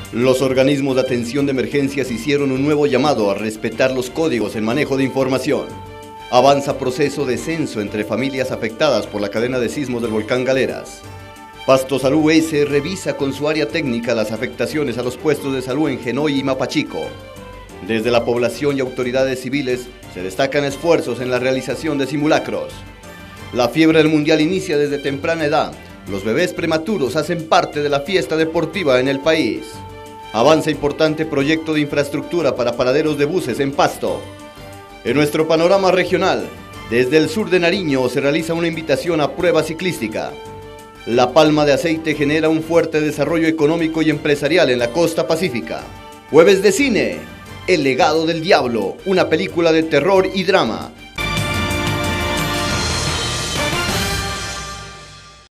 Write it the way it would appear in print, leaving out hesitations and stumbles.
Los organismos de atención de emergencias hicieron un nuevo llamado a respetar los códigos en manejo de información. Avanza proceso de censo entre familias afectadas por la cadena de sismos del volcán Galeras. Pasto Salud S revisa con su área técnica las afectaciones a los puestos de salud en Genoy y Mapachico. Desde la población y autoridades civiles se destacan esfuerzos en la realización de simulacros. La fiebre del mundial inicia desde temprana edad. Los bebés prematuros hacen parte de la fiesta deportiva en el país. Avanza importante proyecto de infraestructura para paraderos de buses en Pasto. En nuestro panorama regional, desde el sur de Nariño se realiza una invitación a prueba ciclística. La palma de aceite genera un fuerte desarrollo económico y empresarial en la costa pacífica. Jueves de cine, El legado del diablo, una película de terror y drama,